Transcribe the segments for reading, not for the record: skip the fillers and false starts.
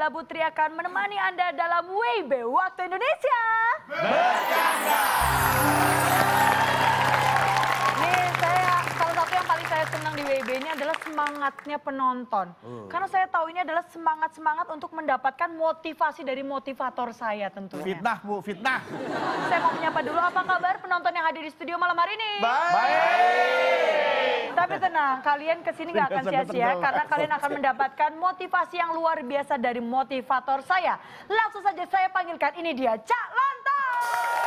Bella Putri akan menemani Anda dalam WIB Waktu Indonesia. Bercanda. Nih, salah satu yang paling saya senang di WIB ini adalah semangatnya penonton. Karena saya tahu ini adalah semangat untuk mendapatkan motivasi dari motivator saya tentunya. Fitnah Bu, fitnah. Saya mau menyapa dulu, apa kabar penonton yang hadir di studio malam hari ini? Baik. Tapi tenang, kalian kesini nggak akan sia-sia karena kalian akan mendapatkan motivasi yang luar biasa dari motivator saya. Langsung saja saya panggilkan, ini dia Cak Lontong.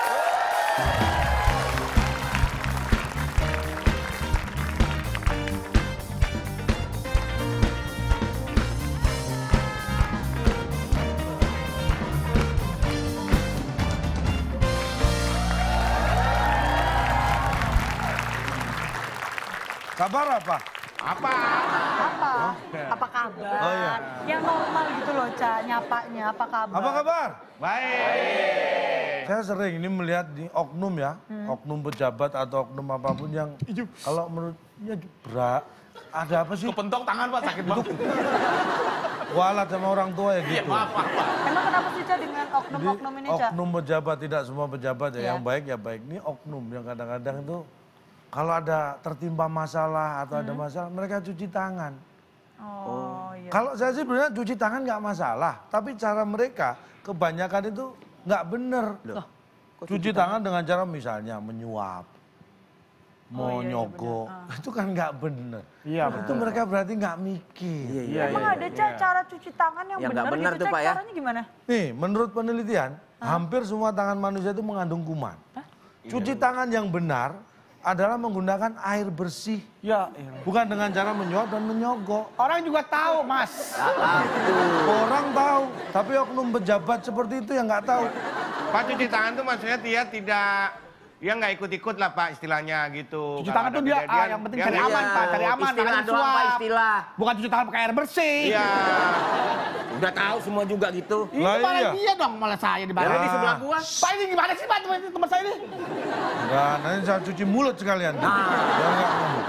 Kabar apa? Apa? Apa kabar? Oh, iya. Yang normal gitu loh, Cak, nyapanya. Apa kabar? Apa kabar? Baik. Saya sering ini melihat di oknum ya, oknum pejabat atau oknum apapun yang kalau menurutnya ada apa sih? Kepentok tangan Pak, sakit banget. Walat sama orang tua ya Iya, gitu. maaf. Emang kenapa sih, Cak, dengan oknum-oknum ini, Cak? Oknum pejabat, tidak semua pejabat ya, Iya. yang baik ya baik. Ini oknum yang kadang-kadang itu kalau ada tertimpa masalah atau ada masalah, mereka cuci tangan. Oh, iya. Kalau saya sih sebenarnya cuci tangan nggak masalah, tapi cara mereka kebanyakan itu nggak bener. Cuci tangan dengan cara misalnya menyuap, mau iya, nyogok, itu kan nggak bener. Iya, Itu mereka berarti nggak mikir. Emang ada, Cak, cara cuci tangan yang Yang nggak benar benar gitu, tuh, Cak? Pak, ya? Caranya gimana? Nih, menurut penelitian, hampir semua tangan manusia itu mengandung kuman. Cuci tangan yang benar adalah menggunakan air bersih. Ya, Bukan dengan cara menyuap dan menyogok. orang juga tahu, Mas. Orang tahu, tapi oknum pejabat seperti itu yang nggak tahu. Pak, cuci tangan tuh maksudnya dia tidak, dia nggak ikut-ikut lah Pak istilahnya gitu. Cuci Kalau tangan ada tuh dia, kejadian, yang penting dia cari nggak- aman, Pak. Cari aman, Istilah jangan doang, Pak, suap. istilah. Bukan cuci tangan pakai air bersih. Iya. Udah tahu semua juga gitu. Ini Lah, malah iya. dia dong, malah saya di Ada bawah. di sebelah gua. Pak, ini gimana sih, Pak, teman saya ini? Nah, nanti saya cuci mulut sekalian. Biar nggak ngomong.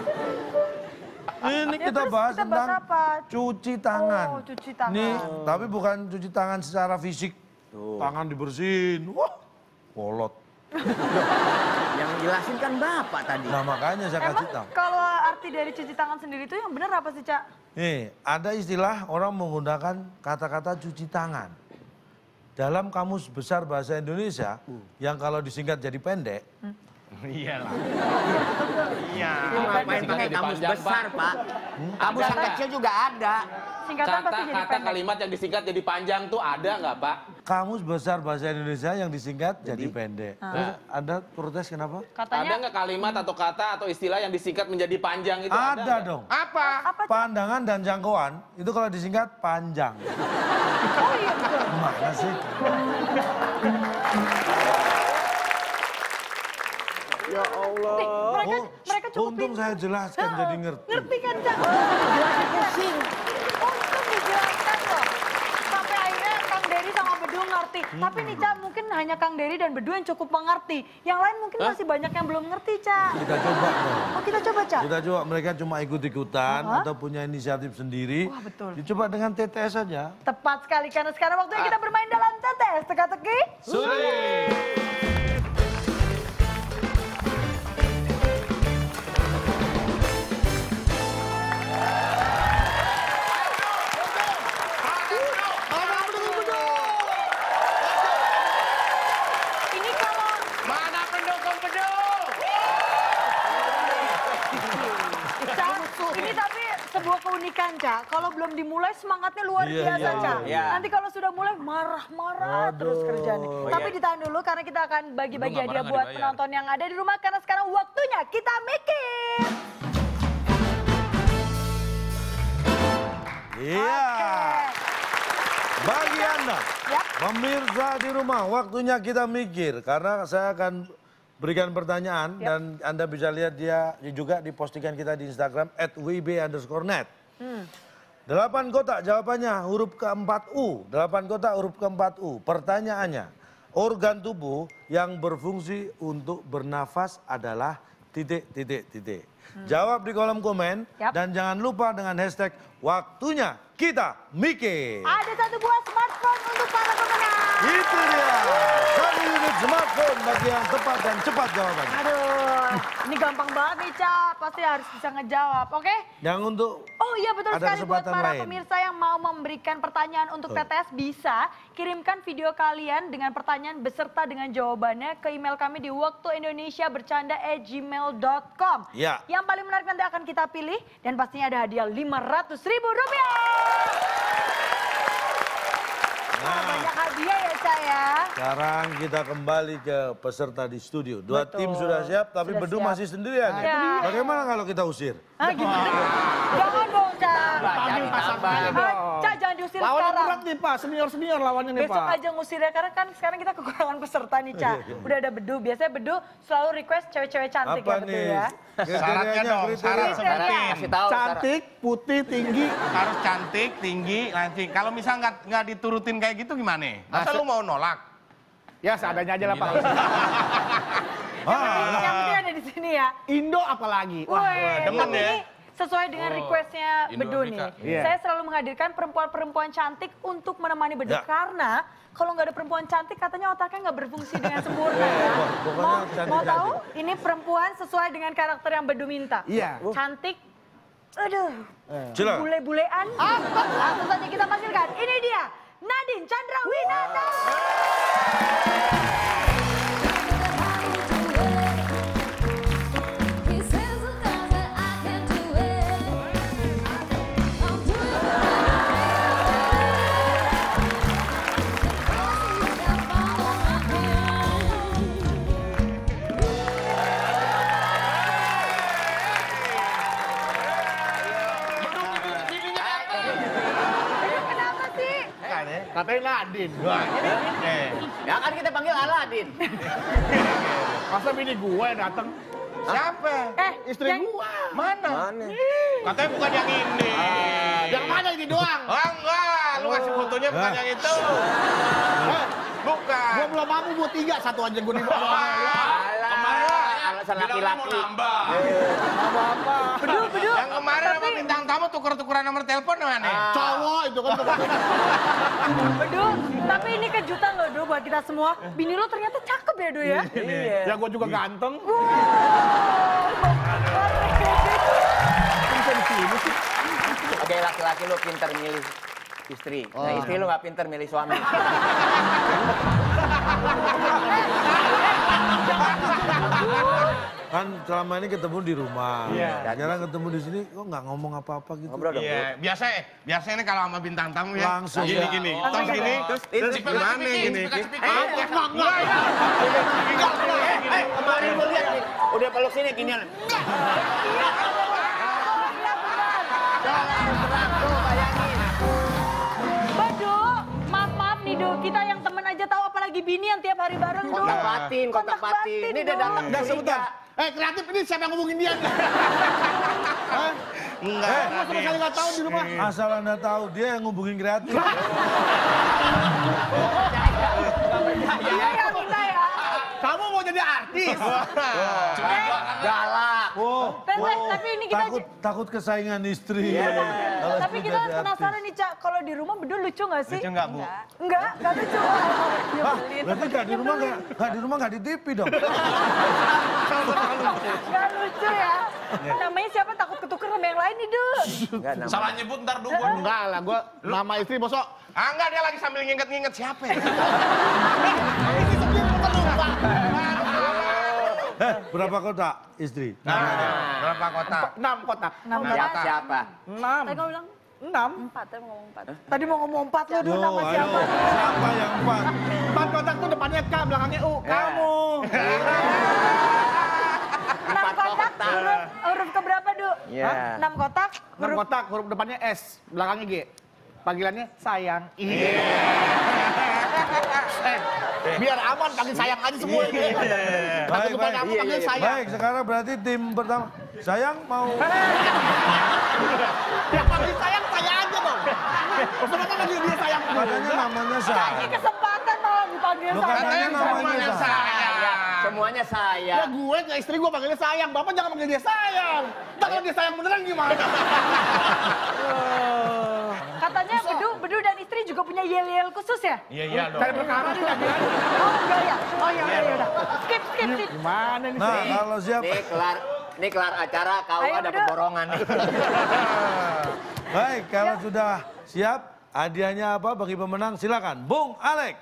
Ini Ya, kita terus bahas kita tentang bahas apa? cuci tangan. Oh, cuci tangan. Nih, tapi bukan cuci tangan secara fisik. Tangan dibersihin. Wah, kolot. Yang jelasin kan Bapak tadi. Nah, makanya saya Emang kasih tahu. kalau arti dari cuci tangan sendiri itu yang benar apa sih, Cak? Nih, ada istilah orang menggunakan kata-kata cuci tangan. Dalam Kamus Besar Bahasa Indonesia, yang kalau disingkat jadi pendek, Iya lah. Iya. Ngapain pakai kamus besar, Pak? Kamus yang kecil juga ada. Singkatan pasti jadi Kata pendek. kalimat yang disingkat jadi panjang tuh ada nggak Pak? Kamus Besar Bahasa Indonesia yang disingkat jadi pendek. Terus Anda protes kenapa? Ada Katanya nggak kalimat atau kata atau istilah yang disingkat menjadi panjang itu? Ada nggak? dong. Apa? Pandangan dan jangkauan itu kalau disingkat panjang. oh iya betul. Gimana sih? Ya Allah. Nih, mereka cukup Untung saya jelaskan jadi ngerti. Ngerti kan, Cak? Untung dijelaskan loh. Sampai akhirnya Kang Dery sama Bedu ngerti. Tapi nih, Cak, mungkin hanya Kang Dery dan Bedu yang cukup mengerti. Yang lain mungkin masih banyak yang belum ngerti, Cak. Kita coba dong. Oh, kita coba, Cak. Kita coba, mereka cuma ikut-ikutan atau punya inisiatif sendiri. Wah, betul. Dicoba dengan TTS saja. Tepat sekali, karena sekarang waktunya kita bermain dalam TTS. Teka-teki. Ini kalau Mana pendukung beduk? Cak, ini tapi sebuah keunikan, Cak. Kalau belum dimulai semangatnya luar Iya, biasa, iya, Cak. iya. Nanti kalau sudah mulai marah-marah terus kerjanya. Tapi ditahan dulu karena kita akan bagi-bagi hadiah buat penonton yang ada di rumah. Karena sekarang waktunya kita mikir. Iya. Bagi Anda, Ya. pemirsa di rumah, waktunya kita mikir. Karena saya akan berikan pertanyaan dan Anda bisa lihat dia juga di postingan kita di Instagram @wib_net. 8 kotak jawabannya huruf keempat U. 8 kotak huruf keempat U. Pertanyaannya, organ tubuh yang berfungsi untuk bernafas adalah @@@. Jawab di kolom komen dan jangan lupa dengan hashtag waktunya kita mikir. Ada 1 buah smartphone untuk para pemenang. Itu dia. 1 unit smartphone bagi yang tepat dan cepat jawabannya. Aduh, ini gampang banget nih, Ca. Pasti harus bisa ngejawab, oke? Yang untuk Oh iya betul ada sekali buat kesempatan para lain. pemirsa yang mau memberikan pertanyaan untuk TTS bisa kirimkan video kalian dengan pertanyaan beserta dengan jawabannya ke email kami di waktuindonesiabercanda@gmail.com. Ya. Yang paling menarik nanti akan kita pilih dan pastinya ada hadiah Rp500.000. Banyak hadiah ya, Ca ya. Sekarang kita kembali ke peserta di studio. 2 tim sudah siap, tapi Sudah Bedu siap. masih sendirian. Ya. Bagaimana kalau kita usir? Ah, gimana? Jangan dong, Ca. Jangan tambah. Ca, jangan diusir Lawannya sekarang. berat nih Pak, senior lawannya nih Besok Pak. aja ngusirnya, karena kan sekarang kita kekurangan peserta nih, Ca. Udah ada Bedu, biasanya Bedu selalu request cewek-cewek cantik Apa ya, Bedu nih? ya. Syaratnya dong, syarat seperti Kasih tahu. Cantik, putih, tinggi. harus cantik, tinggi, langsing. Kalau misal nggak diturutin kayak gitu gimana? Masa lu mau nolak? Ya seadanya aja lah Pak. Yang penting ada di sini ya. Indo apalagi. Wih, demen tapi ya. ini sesuai dengan requestnya Bedu nih. Iya. Saya selalu menghadirkan perempuan-perempuan cantik untuk menemani Bedu. Ya. Karena kalau nggak ada perempuan cantik katanya otaknya nggak berfungsi dengan sempurna. Ya. pokoknya Mau cantik-cantik. tahu? Ini perempuan sesuai dengan karakter yang Bedu minta. Iya. Cantik. Aduh. Silakan. Bule-bulean. Langsung saja kita panggilkan. Ini dia. Nadine Chandrawinata. Kenapa sih? Katanya Nadine. Ya kan kita panggil Aladin. Masa bini gue yang datang? Siapa? Istri yang- gue. Mana? Katanya bukan yang ini. Yang mana ini doang? Oh enggak, lu kasih fotonya bukan yang itu. Bukan. Gue belum mampu buat 3, satu aja gue dibawa. Alasan laki-laki. Bedu. Yang kemarin sama bintang tamu tuker-tukeran nomor telepon mana? Cowok itu kan. Bedu, tapi ini kejutan loh, Du, buat kita semua. Bini lo ternyata cakep ya, Du ya? Ya gue juga ganteng. Bisa di sini sih. Oke, laki-laki lu pinter milih istri. Nah, istri lu nggak pinter milih suami. Kan selama ini ketemu di rumah. Iya. Jarang ketemu di sini, kok nggak ngomong apa-apa gitu. Ngobrol dong. Iya, biasanya nih kalau sama bintang tamu ya. Langsung. Gini. Langsung Terus gini. Terus gimana gini? Kemarin gue lihat nih, udah peluk sini ginian. Bedu, maaf nih, Du. Kita yang temen aja tahu, apalagi bini yang tiap hari bareng, Du. Kontak batin. Ini udah Du. datang Udah sebentar. Kreatif ini siapa yang ngomongin dia? Enggak. Gue sama sekali nggak tahu di rumah. Asal Anda tahu, dia yang ngubungin kreatif. Iya ya, kita ya. Kamu mau jadi artis? galak. Tapi ini kita... Takut kesaingan istri. Kalau Tapi istri kita jadi artis. penasaran nih, Cak. Kalau di rumah Bedu lucu nggak sih? Lucu nggak, Bu? Nggak lucu. Berarti nggak di rumah nggak di TV dong. Nggak lucu ya. Namanya siapa takut ketuker sama yang lain nih, Du. Enggak, nama. Salah nyebut ntar dulu. Enggak lah, gue nama istri bosok. Ah enggak, dia lagi sambil nginget-nginget siapa ya? Berapa kotak istri? Berapa kotak? 6 kotak. 6 Siapa? 6. Tadi kamu bilang 6. 4, tadi mau ngomong 4. Tadi mau ngomong 4 lu, Du, Yo, nama ayo. siapa? Siapa yang 4? 4 kotak tuh depannya K, belakangnya U. Kamu. 6 kotak, huruf keberapa, Du? Iya. 6 kotak, 6 kotak, huruf depannya S, belakangnya G. Panggilannya sayang. Iya. Biar aman panggil sayang aja semua ini. Takut depan kamu panggil sayang. Baik, sekarang berarti tim pertama. Sayang mau... Ya panggil sayang saya aja dong. Kenapa panggil dia sayang? Katanya namanya Ini sayang. kesempatan malah dipanggil Lu saya. katanya Katanya namanya namanya sayang. saya. Semuanya Ya sayang. gue ke istri gue panggilnya sayang, bapak jangan panggil dia sayang. Ntar kalau dia sayang beneran gimana? Katanya Bedu dan istri juga punya yel-yel khusus ya? Iya dong. Cari perkara nih lagi. Oh enggak ya? Oh ya udah. Skip. Gimana nih? Nah, kalau siap. Nih kelar acara, kau Ayo, ada Bedu. pemborongan nih. Baik, kalau sudah siap, hadiahnya apa bagi pemenang? Silakan, Bung Alex.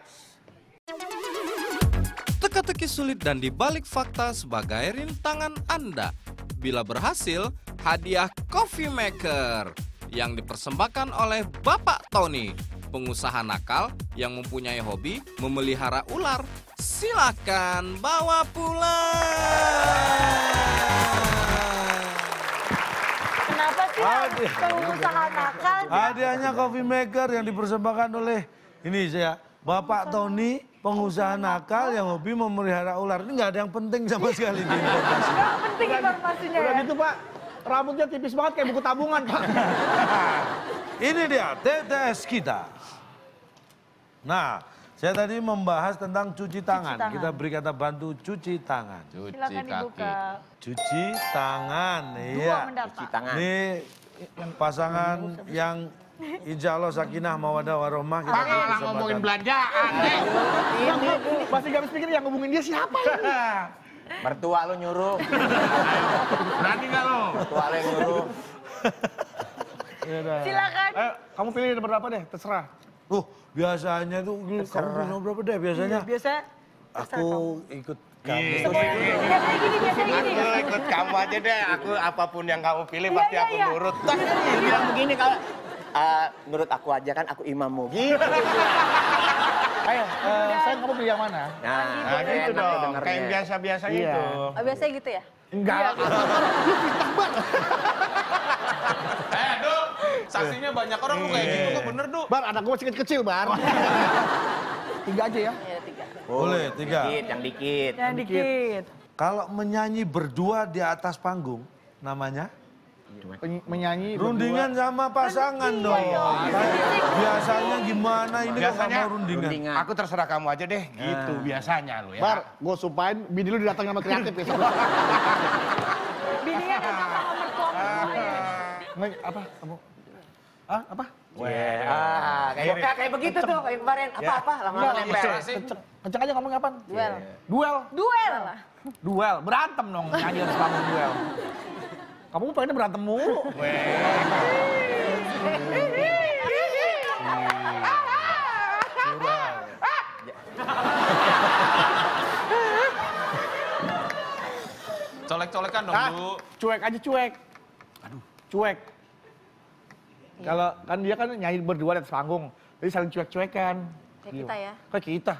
Teka-teki sulit dan dibalik fakta sebagai rintangan Anda. Bila berhasil, hadiah Coffee Maker yang dipersembahkan oleh Bapak Tony, pengusaha nakal yang mempunyai hobi memelihara ular. Silakan bawa pulang. Kenapa sih harus pengusaha nakal? Hadiahnya Coffee Maker yang dipersembahkan oleh ini saya, Bapak Tony, pengusaha nakal yang hobi memelihara ular. Ini nggak ada yang penting sama sekali di informasi. Gak penting informasinya Udah ya. gitu Pak, rambutnya tipis banget kayak buku tabungan Pak. Ini dia TTS kita. Nah, saya tadi membahas tentang cuci tangan. tangan. Kita beri kata bantu cuci tangan. Silakan dibuka. Cuci tangan, Dua iya. mendapat. Cuci tangan. Ini pasangan yang insya Allah sakinah mawadah warohmah. Kita beri Malah kesempatan. ngomongin belanjaan. Yang masih gak habis pikir yang ngomongin dia siapa ini? Mertua lu nyuruh. Berani nggak lo? Mertua lu yang nyuruh. Silakan. Kamu pilih nomor berapa deh, terserah. Biasanya tuh kamu punya berapa deh biasanya? Biasa. Aku ikut kamu. Biasanya gini. Aku ikut kamu aja deh. Aku apapun yang kamu pilih Iya, pasti iya, aku iya. nurut. Bilang begini kalau menurut aku aja kan aku imammu. Gitu. Ayo, sayang kamu pilih yang mana? Nah gitu enak dong. dengernya. Kayak biasa-biasa Iya. itu. Oh, biasanya gitu ya? Enggak. Du, saksinya banyak orang lu kayak gitu kok bener, Du. Bar, anak gue masih kecil, Bar. 3 aja ya. Iya, 3. Boleh, 3. Yang dikit. Yang dikit. Kalau menyanyi berdua di atas panggung, namanya? Menyanyi Rundingan sama pasangan dong. Biasanya gimana ini kok nggak Biasanya mau rundingan? Rundingan. Aku terserah kamu aja deh. Gitu biasanya lo ya. Bar, gue sumpahin bini lu didatangin sama kreatif besok. Bininya datang sama mertua ya. Apa? Kamu? Ah, apa? Kayak begitu tuh, kayak kemarin. Apa-apa, lama-lama nempel. Kenceng aja ngomong kapan? Duel. Duel. Duel. Duel. Berantem dong, nyanyi harus bangun duel. Kamu pengennya berantem mulu. Colek-colekan dong, Ah, Du. cuek aja cuek. Aduh, cuek. Kalau kan dia kan nyanyi berdua di atas panggung, jadi saling cuek-cuekan. Kayak kita ya. Kayak kita.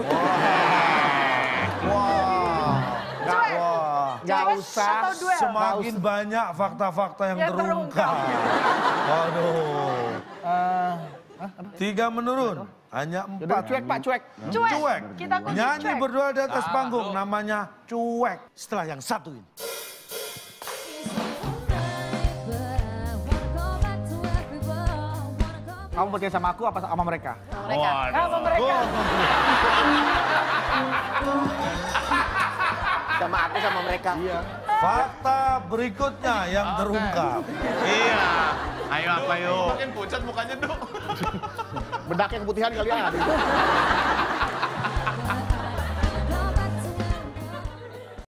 Nggak Cuek usah. atau duel? Semakin banyak fakta-fakta yang Yang terungkap. Waduh. 3 menurun, hanya Udah 4. cuek Pak, cuek. Cuek. Kita kunci Nyanyi cuek. berdua di atas panggung, namanya cuek. Setelah yang satu ini. Kamu percaya sama aku apa sama mereka? Mereka. Sama mereka. Sama aku sama mereka. Iya. Fakta berikutnya yang terungkap. Iya. Ayo apa yuk? Makin pucat mukanya, Du. Bedaknya keputihan kali ya.